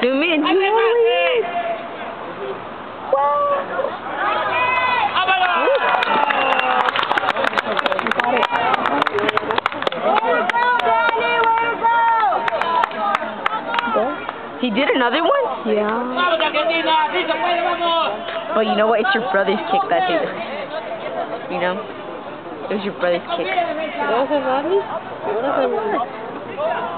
Zoom in. He did another one? Yeah. Well, you know what? It's your brother's kick that did it. You know? It was your brot's kick. ¿Lo vas a dar?